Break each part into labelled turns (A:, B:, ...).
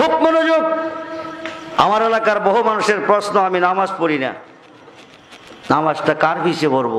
A: খুব মনোযোগ। আমার এলাকার বহু মানুষের প্রশ্ন, আমি নামাজ পড়ি না, নামাজটা কার পিছে পড়বো?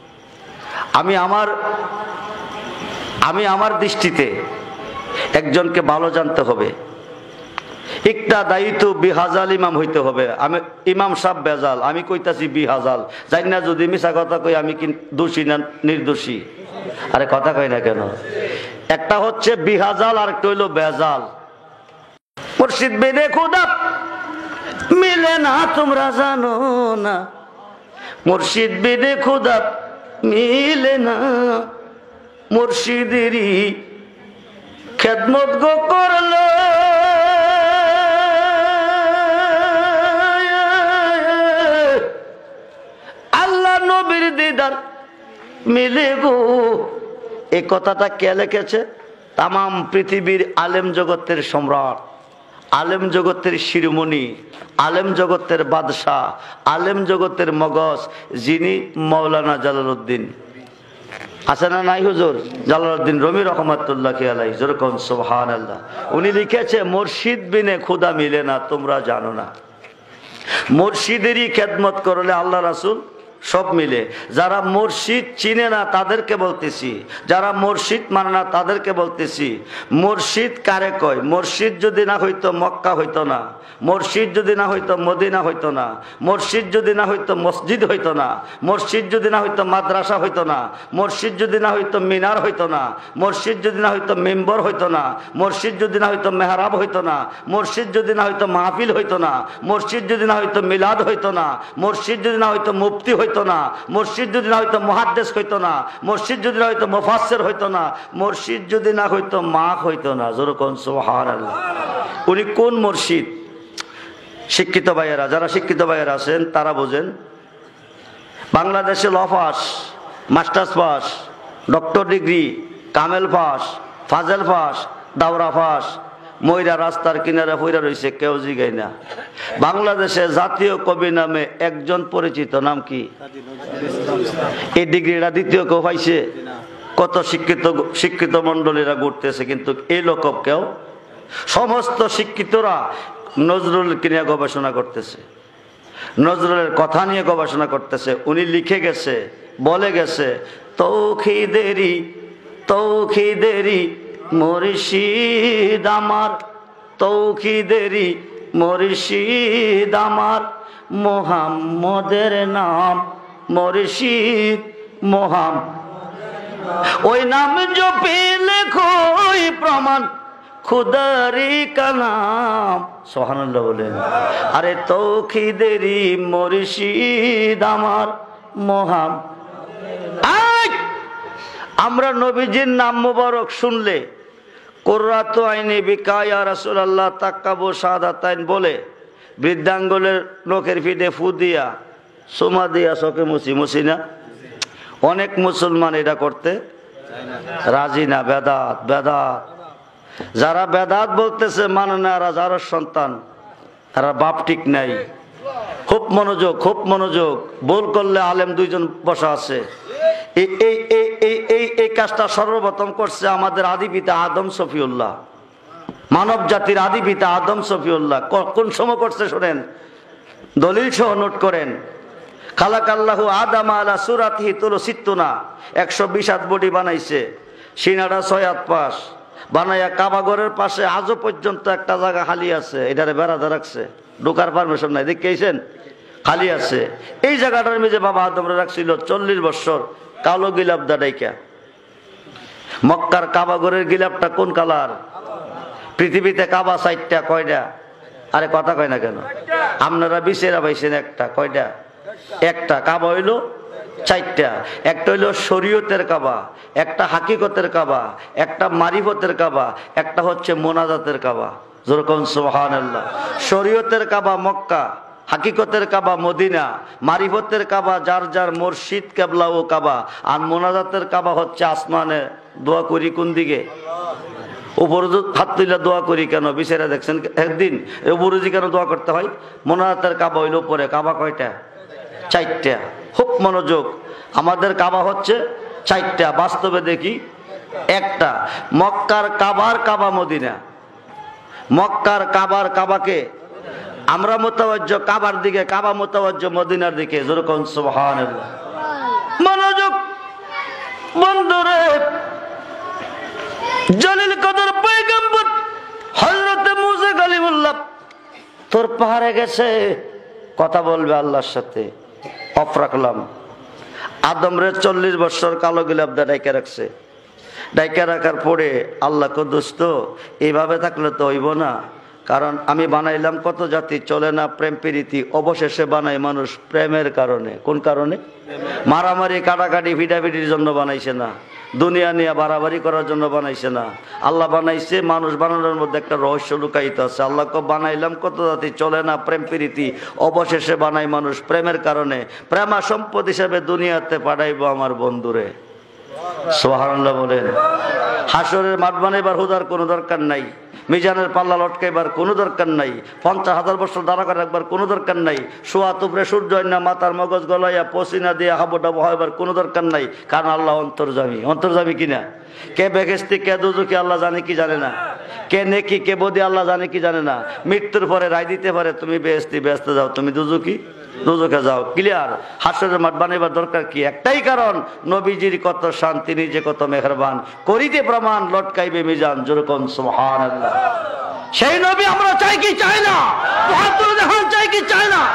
A: আমি আমার দৃষ্টিতে একজনকে ভালো জানতে হবে। একটা দায়িত্ব বিহাজাল ইমাম হইতে হবে। আমি ইমাম সাহেব বেজাল, আমি কইতাছি বিহাজাল, জানি না যদি মিছা কথা কই আমি কি দোষী না নির্দোষী? আরে কথা কই না কেন? একটা হচ্ছে বিহাজাল আর একটা হইল বেজাল। মুর্শিদ বিনে খুদা মিলে না তোমরা জানো না, মুর্শিদ বিনে খুদা মিলে না, মুর্শিদেরই খেদমত গো করলো আল্লাহ নবীর দিদার মিলে গো। এই কথাটা কে লিখেছে? তাম পৃথিবীর আলেম জগতের সম্রাট, আলেম জগতের শিরোমণি, আলেম জগতের বাদশাহ, আলেম জগতের মগজ, যিনি মৌলানা জালালউদ্দিন আছে না নাই হুজুর? জালালউদ্দিন রুমি রহমাতুল্লাহ আলাইহি, যেরকম সুবহানাল্লাহ। উনি লিখেছে মুর্শিদ বিনে খুদা মিলে না তোমরা জানো না, মুর্শিদেরই খেদমত করলে আল্লাহ রাসূল সব মিলে। যারা মুর্শিদ চিনে না তাদেরকে বলতেছি, যারা মুর্শিদ মানে না তাদেরকে বলতেছি, মুর্শিদ কারে কয়? মুর্শিদ যদি না হইতো মক্কা হইতো না, মুর্শিদ যদি না হইতো মদিনা হইতো না, মুর্শিদ যদি না হইতো মসজিদ হইতো না, মুর্শিদ যদি না হইতো মাদ্রাসা হইতো না, মুর্শিদ যদি না হইতো মিনার হইতো না, মুর্শিদ যদি না হইতো মেম্বর হইতো না, মুর্শিদ যদি না হইতো মেহরাব হইতো না, মুর্শিদ যদি না হইতো মাহফিল হইতো না, মুর্শিদ যদি না হইতো মিলাদ হইতো না, মুর্শিদ যদি না হইতো মুফতি হইতো না, মুর্শিদ যদি না হইতো মুহাদ্দিস হইতো না, মুর্শিদ যদি না হইতো মুফাসসির হইতো না, মুর্শিদ যদি না হইতো মাখ হইতো না। যেরকম সুবহানাল্লাহ। উনি কোন মুর্শিদ? শিক্ষিত ভাইয়েরা, যারা শিক্ষিত ভাইয়েরা আছেন তারা বোঝেন। বাংলাদেশে law pass, masters pass, doctor degree, কামেল পাস, ফাজেল পাস, দাওরা পাস, ময়রা রাস্তার কিনারে হইরা রয়েছে, কেউ জিগায় না। বাংলাদেশে জাতীয় কবি নামে একজন পরিচিত, নাম কি? এই ডিগ্রিটা দ্বিতীয় কেউ পাইছে? কত শিক্ষিত মন্ডলীরা ঘুরতেছে, কিন্তু এই লোক কেউ। সমস্ত শিক্ষিতরা নজরুলকে নিয়ে গবেষণা করতেছে, নজরুলের কথা নিয়ে গবেষণা করতেছে। উনি লিখে গেছে, বলে গেছে, তৌখিদেরি তৌখিদেরি মুর্শিদ আমার, তৌখিদেরি মুর্শিদ আমার, মুহাম্মদের নাম মুর্শিদ মুহাম্মদ, ওই নাম জপিলে কই প্রমাণ খুদারি কালাম। সুবহানাল্লাহ বলেন। আরে তৌখিদেরি মুর্শিদ আমার মুহাম্মদ। আমরা নবীজির নাম মুবারক শুনলে কুররাতু আইনি বিকা ইয়া রাসূলুল্লাহ তাক্কাবু শাহাদাতাইন বলে বৃদ্ধাঙ্গুলের নখের ফিটে ফু দিয়া সুমা দিয়া চোখে মুছি না। অনেক মুসলমান এটা করতে রাজি না। বেদাত বেদাত। যারা বেদাত বলতেছে মানে না, এরা যারা সন্তান, এরা বাপ ঠিক নাই। খুব মনোযোগ, খুব মনোযোগ। ভুল করলে আলেম দুইজন বসা আছে। এই কাজটা সর্বপ্রথম করছে আমাদের আদি পিতা আদম শফিউল্লাহ, মানব জাতির আদি পিতা আদম শফিউল্লাহ। কোন সময় করছে শোনেন, দলিল সহ নোট করেন। খালাকাল্লাহু আদম আলা সুরাতিহি তুলু সিত্তুনা, 120 হাত বডি বানাইছে, সিনাটা 6 হাত পাশ বানাইয়া কাবাগরের পাশে আজও পর্যন্ত একটা জায়গা খালি আছে, এটারে বেড়াতে রাখছে, ঢোকার পারমিশন নাই, দেখেছেন খালি আছে। এই জায়গাটার মেঝে বাবা আদমরা রাখছিল 40 বছর কালো গিলাপ দাঁড়াইকা। মক্কার কাবাগরের গিলাপটা কোন কালার? পৃথিবীতে কাবা 4টা, কয়টা? আরে কথা কয় না কেন? আপনারা বিচেরা পাইছেন একটা, কয়টা? একটা। কাবা হইল 4টা। একটা হইল শরীয়তের কাবা, একটা হাকিকতের কাবা, একটা মারিফতের কাবা, একটা হচ্ছে মোনাজাতের কাবা। যেরকম সুবহানাল্লাহ। শরীয়তের কাবা মক্কা, হাকিকতের কাবা মদিনা, মারিফতের কাবা যার যার মুর্শিদ কেবলা ও কাবা, আর মোনাজাতের কাবা হচ্ছে আসমানে। দোয়া করি কোন দিকে? উপরে হাত তুলে দোয়া করি কেন? বিচেরা দেখছেন একদিন উপরে কেন দোয়া করতে হয়? মোনাজাতের কাবা হইল উপরে। কাবা কয়টা? 4টা। খুব মনোযোগ। আমাদের কাবা হচ্ছে 4টা, বাস্তবে দেখি একটা। মক্কার কাবার কাবা মদিনা, মক্কার কাবাকে আমরা মুতাওয়াজ্জহ কাবার দিকে, কাবা মুতাওয়াজ্জহ মদিনার দিকে। যেরকম সুবহানাল্লাহ। মনোযোগ বন্ধুরে, জলিল কদর পয়গম্বর হযরত মুসা কালিমুল্লাহ তোর পাহাড়ে গেছে, কথা বলবে আল্লাহর সাথে। অফ রাখলাম। আদম রে 40 বছর কালো গোলাপ দা ডাইকা রাখছে। ডাইকা রাখার পরে আল্লাহ কো দোস্ত এইভাবে থাকলে তো হইব না, কারণ আমি বানাইলাম কত জাতি, চলে না প্রেম প্রীতি, অবশেষে বানাই মানুষ প্রেমের কারণে। কোন কারণে? মারামারি কাটাকাটি ভিটাভিটির জন্য বানাইছে না, দুনিয়া নিয়ে বাড়াবাড়ি করার জন্য বানাইছে না। আল্লাহ বানাইছে, মানুষ বানানোর মধ্যে একটা রহস্য লুকায়িত আছে। আল্লাহ কো বানাইলাম কত জাতি, চলে না প্রেম প্রীতি, অবশেষে বানাই মানুষ প্রেমের কারণে। প্রেমা সম্পদ হিসাবে দুনিয়াতে পাঠাইব আমার বন্ধুরে। সুবহানাল্লাহ বলেন। হাসরের মাঠ বানাইবার হুদার কোনো দরকার নাই, মিজানের পাল্লা লটকাইবার কোনো দরকার নাই, 50,000 বছর দাঁড়া করে রাখবার কোনো দরকার নাই, শোয়া তুপরে সূর্য না মাথার মগজ গলাইয়া পসিনা দিয়ে হাবুডাবু হইবার কোনো দরকার নাই, কারণ আল্লাহ অন্তর্যামী। অন্তর্যামী কিনা? কে বেহেশতি কে দুজকি আল্লাহ জানে কি জানে না, কে নেকি কে বদি আল্লাহ জানে কি জানে না। মৃত্যুর পরে রায় দিতে পারে, তুমি বেহেশতি বেহেশতে যাও, তুমি দুজকি দুজকে যাও। ক্লিয়ার? হাসরের মাঠ বানাইবার দরকার কি? একটাই কারণ, নবীজির কত শান, তিনি যে কত মেহেরবান, করিতে প্রমাণ লটকাইবে মিজান। যেরকম সুবহানাল্লাহ। সেই নবী আমরা চাই কি চাই না? বাহাদুর জাহান চাই কি চাই না?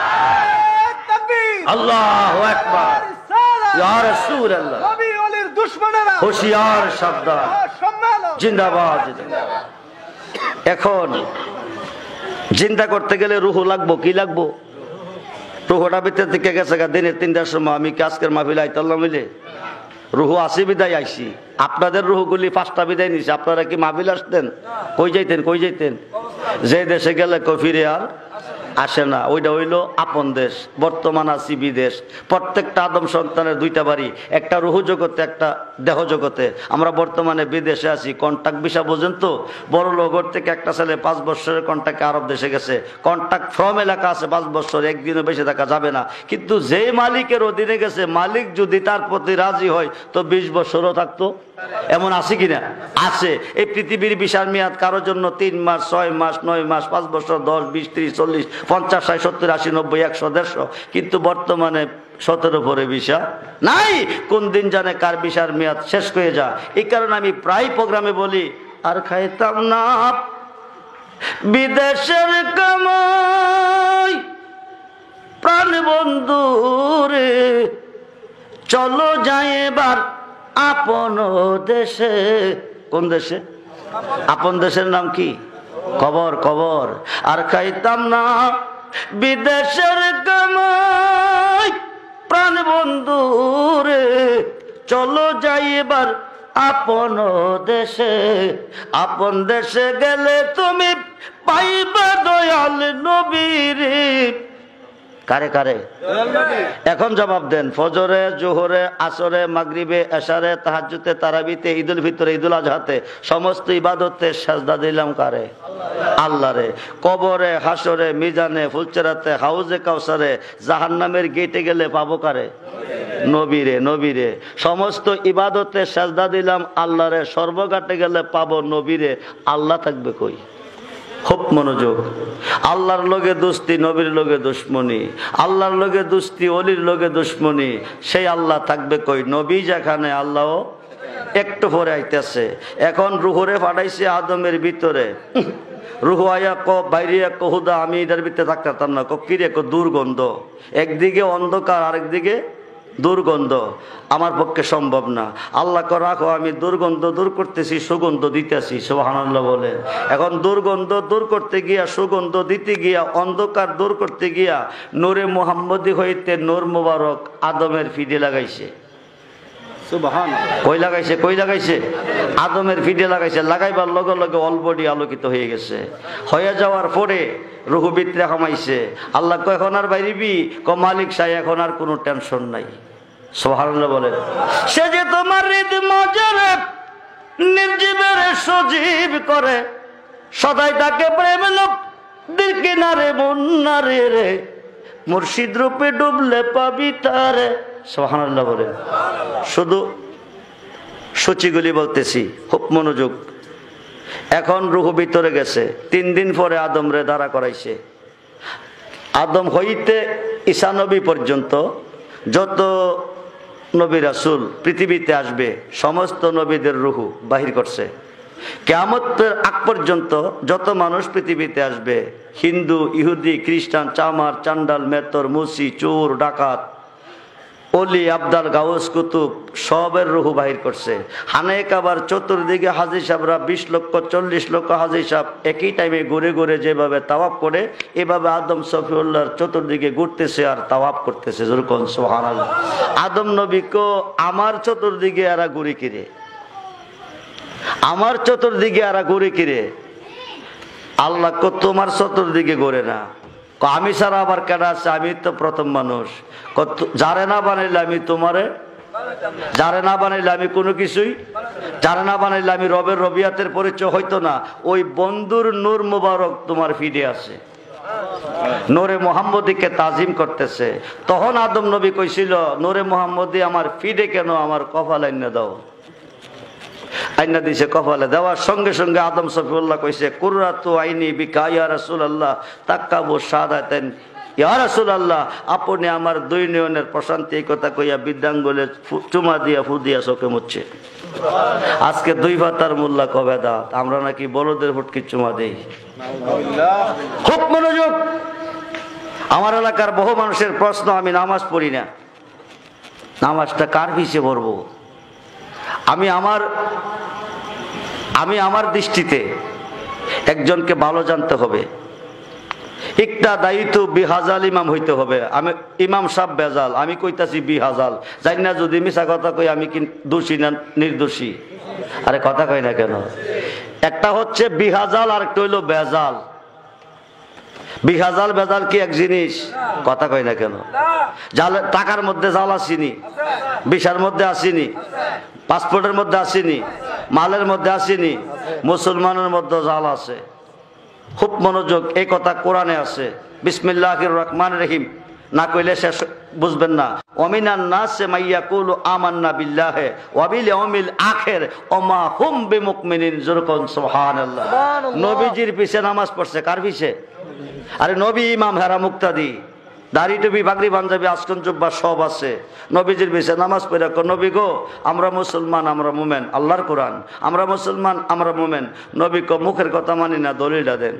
A: আল্লাহু আকবার। ইয়া রাসূলুল্লাহ। নবী ওলির দুশমনেরা হুঁশিয়ার সাবধান, জিন্দাবাদ। এখন চিন্তা করতে গেলে রূহ লাগবো। কি লাগবো? রুহটা ভিতর থেকে গেছে দিনের 3টার সময়। আমি কি আজকের মাহফিল আইতাল্লাহ মিলে রুহু আসি বিদায় আইসি? আপনাদের রুহগুলি 5টা বিদায় নিছে। আপনারা কি মাহফিল আসতেন? কই যাইতেন? কই যাইতেন? যে দেশে গেলে কই ফিরে আর আসে না, ওইটা হইল আপন দেশ। বর্তমান আছি বিদেশ। প্রত্যেকটা আদম সন্তানের 2টা বাড়ি, একটা রুহু জগতে, একটা দেহ জগতে। আমরা বর্তমানে বিদেশে আছি। কন্ট্রাক্ট ভিসা বোঝেন তো? বড় লগর থেকে একটা ছেলে 5 বছরের কন্ট্রাক্টে আরব দেশে গেছে। কন্ট্রাক্ট ফ্রম এলাকা আছে 5 বছর, একদিনও বেশি থাকা যাবে না। কিন্তু যে মালিকের অধীনে গেছে, মালিক যদি তার প্রতি রাজি হয় তো 20 বছরও থাকতো। এমন আছে কিনা? আছে। এই পৃথিবীর ভিসার মেয়াদ কারোর জন্য 3 মাস, 6 মাস, 9 মাস, 5 বছর, 10, 20, 30, 40, 50, 60, 70, 80, 90, 100, 150। কিন্তু বর্তমানে 17 পরে ভিসা নাই। কোন দিন জানে কার ভিসার মেয়াদ শেষ হয়ে যায়। এই কারণে আমি প্রায় প্রোগ্রামে বলি, আর খাইতাম না বিদেশের কামাই, প্রাণ বন্ধু রে চলো যাই এবার আপন দেশে। কোন দেশে? আপন দেশের নাম কি? কবর। কবর। আর খাইতাম না বিদেশের কামাই, প্রাণ বন্ধু রে চলো যাই এবার আপন দেশে। আপন দেশে গেলে তুমি পাইবা দয়াল নবীর। কারে কারে? এখন জবাব দেন। ফজরে, জোহরে, আসরে, মাগরিবে, এশারে, তাহাজ্জুদে, তারাবিতে, ঈদুল ফিতরে, ঈদুল আজহাতে, সমস্ত ইবাদতে সাজদা দিলাম কারে? আল্লাহরে। কবরে, হাসরে, মিজানে, ফুলচেরাতে, হাউজে কাউসারে, জাহান্নামের গেটে গেলে পাবো কারে? নবীরে। নবীরে। সমস্ত ইবাদতে সাজদা দিলাম আল্লাহরে, সর্বঘাটে গেলে পাবো নবীরে। আল্লাহ থাকবে কই? খুব মনোযোগ। আল্লাহর লগে দোস্তি, নবীর লগে দুশ্মনী। আল্লাহর লগে দোস্তি, অলির লগে দুশ্মনী। সেই আল্লাহ থাকবে কই? নবী যেখানে, আল্লাহ একটু পরে আইতেছে। এখন রুহুরে পাঠাইছে আদমের ভিতরে। রুহু আয়া বাইরে হুদা, আমি এটার ভিতরে থাকতাম না। কিরে? দুর্গন্ধ। একদিকে অন্ধকার, আরেকদিকে দুর্গন্ধ। আমার পক্ষে সম্ভব না। আল্লাহ রাখো, আমি দুর্গন্ধ দূর করতেছি, সুগন্ধ দিতেছি। সুবহানাল্লাহ বলে। এখন দুর্গন্ধ দূর করতে গিয়া, সুগন্ধ দিতে গিয়া, অন্ধকার দূর করতে গিয়া নূরে মুহাম্মদী হইতে নূর মুবারক আদমের ফিডে লাগাইছে। কই লাগাইছে? কই লাগাইছে? আদমের ফিডে লাগাইছে। লাগাইবার লগে লগে অলবডি আলোকিত হয়ে গেছে। হয়ে যাওয়ার পরে রুহু ভিতরে হামাইছে। আল্লাহ কয় এখন আর বাইরিবি? মালিক সাহেব এখন আর কোনো টেনশন নাই। সুবহানাল্লাহ বলেন। সে যে তোমার হৃদ মজারে নির্জীবের সজীব করে, সদাই তাকে প্রেম লোক দিল কিনারে মুন্নারে রে, মুর্শিদ রূপে ডুবলে পাবি তারে। সুবহানাল্লাহ বলেন। শুধু সূচিগুলি বলতেছি, খুব মনোযোগ। এখন রুহ ভিতরে গেছে। 3 দিন পরে আদম রে দাঁড়া করাইছে। আদম হইতে ঈসা নবী পর্যন্ত যত নবী রাসূল পৃথিবীতে আসবে সমস্ত নবীদের রুহ বাহির করছে। কিয়ামতের আগ পর্যন্ত যত মানুষ পৃথিবীতে আসবে, হিন্দু, ইহুদি, খ্রিস্টান, চামার, চান্ডাল, মেতর, মুসি, চোর, ডাকাত, অলি, আবদাল, গাউস, কুতুব সবের রুহ বাহির করছে। হানে কাবার চতুর্দিকে হাজী সাহেবরা 20 লক্ষ 40 লক্ষ হাজী সাহেব একই টাইমে ঘুরে ঘুরে যেভাবে তাওয়াফ করে, এভাবে আদম সফিউল্লাহর চতুর্দিকে ঘুরতেছে আর তাওয়াফ করতেছে। যেরকম সুবহানাল্লাহ। আদম নবীকে আমার চতুর্দিকে এরা ঘুরে কিরে, আমার চতুর্দিকে এরা ঘুরে কিরে। আল্লাহ কো তোমার চতুর্দিকে ঘুরে না, আমি ছাড়া আবার কেডা আছে, আমি তো প্রথম মানুষ। যারে না বানাইলে আমি তোমারে, যারে না বানাইলে আমি কোনো কিছুই, যারে না বানাইলে আমি রবের রবিয়াতের পরিচয় হইতো না। ওই বন্ধুর নূর মুবারক তোমার ফিডে আছে, নূরে মুহাম্মদীকে তাজিম করতেছে। তখন আদম নবী কইছিল, নূরে মুহাম্মদী আমার ফিডে কেন, আমার কপাল আইনা দাও। আইনা দিছে কপালে। দেওয়ার সঙ্গে সঙ্গে আদম সফিউল্লাহ কইছে, কুররাতু আইনি বিকা ইয়া রাসূলুল্লাহ তাক্কাবু শাহাদাতান ইয়া রাসূলুল্লাহ, আপনি আমার 2 নয়নের প্রশান্তি। এই কথা কইয়া বৃদ্ধাঙ্গুলে চুমা দিয়া ফু দিয়া চোখে মুচ্ছে। আজকে 2 পাতার মোল্লা কবে দাঁত, আমরা নাকি বলদের ফুটকি চুমা দেই। খুব মনোযোগ। আমার এলাকার বহু মানুষের প্রশ্ন, আমি নামাজ পড়ি না, নামাজটা কার পিছে পড়বো? আমি আমার দৃষ্টিতে একজনকে ভালো জানতে হবে। একটা দায়িত্ব বিহাজাল ইমাম হইতে হবে। আমি ইমাম সাহেব বেজাল, আমি কইতাছি বিহাজাল। জানি না যদি মিছা কথা কই আমি কি দোষী না নির্দোষী? আরে কথা কই না কেন? একটা হচ্ছে বিহাজাল আর একটা হইলো বেজাল। বিহাজাল বেজাল কি এক জিনিস? কথা কই না কেন? জাল টাকার মধ্যে জাল আসিনি, ভিসার মধ্যে আসিনি, পাসপোর্টের মধ্যে আসিনি, মালের মধ্যে আসিনি, মুসলমানের মধ্যে জাল আছে। খুব মনোযোগ। এই কথা কোরআনে আছে। বিসমিল্লাহির রহমানির রহিম না কইলে শেষ বুঝবেন না। ওয়ামিনান নাসে মাইয়াকুলু আমান্না বিল্লাহি ওয়া বিল ইয়াউমিল আখির ওয়া মা হুম বিমুমিনিন। যুরকুন সুবহানাল্লাহ। নবীজির পিছে নামাজ পড়ছে, কার পিছে? আরে নবী ইমাম, হেরা মুক্তাদি, দাড়ি টুপি পাগড়ি পাঞ্জাবি আসকন জুব্বা সব আছে। নবীজির পিছে নামাজ পড়ে নবী গো আমরা মুসলমান, আমরা মুমেন, আল্লাহর কোরআন, আমরা মুসলমান, আমরা মুমেন। নবী কো মুখের কথা মানি না, দলিলটা দেন।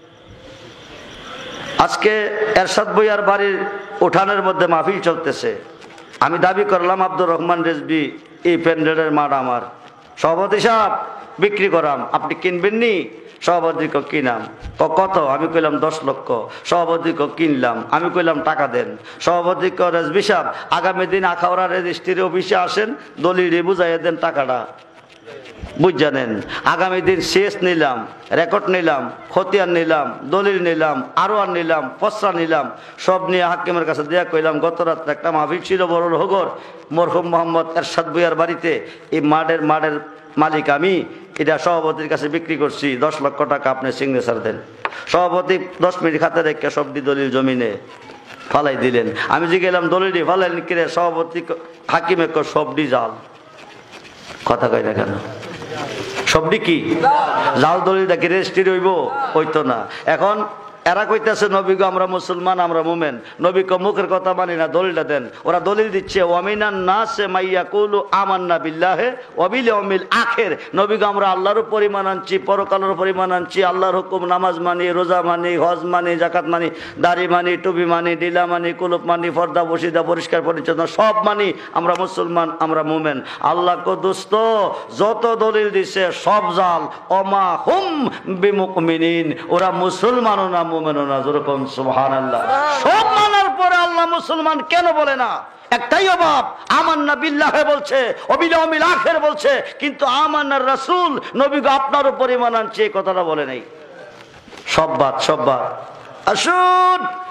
A: আজকে এরশাদ ভূঁইয়ার বাড়ির উঠানের মধ্যে মাহফিল চলতেছে। আমি দাবি করলাম আব্দুর রহমান রেজবি এই প্যান্ডেলের মাঠ আমার। সভাপতি সাহেব বিক্রি করাম, আপনি কিনবেন নি? সভাপতি কিনাম। কত? আমি কইলাম 10 লক্ষ। সভাপতি কিনলাম। আমি কইলাম টাকা দেন। সভাপতি রেজবি সাহেব আগামী দিন আখাউড়া রেজিস্ট্রি অফিসে আসেন, দলিল বুঝাইয়া দেন টাকাটা, বুঝ জানেন। আগামী দিন শেষ নিলাম, রেকর্ড নিলাম, খতিয়ান নিলাম, দলিল নিলাম, আরোয়ান নিলাম, পসরা নিলাম, সব নিয়ে হাকিমের কাছে দেয়া কইলাম। গত রাত্রে একটা মাহফিল ছিল বড় হগর, মরহুম মোহাম্মদ এরশাদ ভূঁইয়ার বাড়িতে। এই মাঠের মালিক আমি, এটা সভাপতির কাছে বিক্রি করছি, 10 লক্ষ টাকা আপনি সিগনেচার দেন। সভাপতি 10 মিনিট খাতে রেখে সবটি দলিল জমিনে ফালাই দিলেন। আমি যে গেলাম দলিল ফালাই কিনে, সভাপতি হাকিমে সবটি জাল। কথা কয় না কেন? সবটি কি জাল? দলিলটা কি রেজিস্ট্রি হইব? হইতো না। এখন এরা কইতেছে নবী গো আমরা মুসলমান, আমরা মুমেন। নবী কো মুখের কথা মানি না, দলিলটা দেন। ওরা দলিল দিচ্ছে ওয়ামিনান নাসে মাইয়াকুলু আমান্না বিল্লাহি ওয়া বিল ইয়াউমিল আখির। নবী গো আমরা আল্লাহর উপর ঈমান আনছি, পরকালের উপর ঈমান আনছি, আল্লাহর হুকুম নামাজ মানি, রোজা মানি, হজ মানি, যাকাত মানি, দাড়ি মানি, টুপি মানি, ডিলা মানি, কুলুপ মানি, পর্দা বসিদা পরিষ্কার পরিচ্ছন্ন সব মানি, আমরা মুসলমান, আমরা মুমেন। আল্লাহ কো দোস্ত যত দলিল দিছে সব জাল। ওমা হুম বিমুমিনিন, ওরা মুসলমানও না মুমিনও না। যেরকম সুবহানাল্লাহ। সব মানার পরে আল্লাহ মুসলমান কেন বলে না? একটাই অভাব, আমান্না বিল্লাহি বলছে, ওয়া বিল ইয়াউমিল আখির বলছে, কিন্তু আমান্নার রাসূল নবী গো আপনার উপর ঈমান আনছে এই কথাটা বলে নাই। সব বাদ, সব বাদ। আসুন